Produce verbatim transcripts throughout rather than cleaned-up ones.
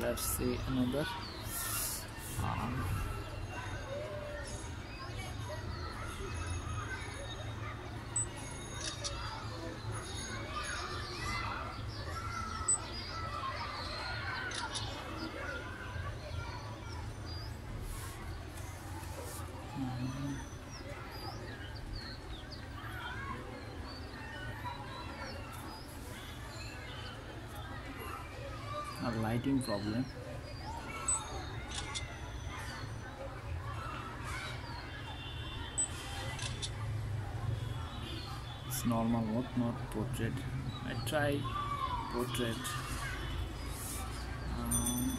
let's see another. um, a lighting problem. It's normal mode, not portrait. I try portrait. um,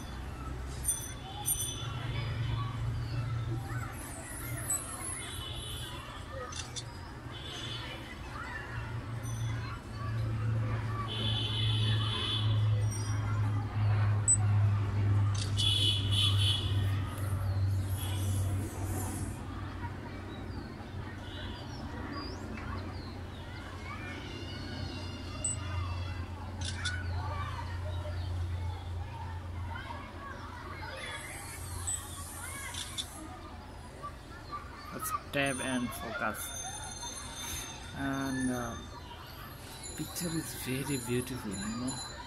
let's tab and focus, and uh, picture is very beautiful, you know.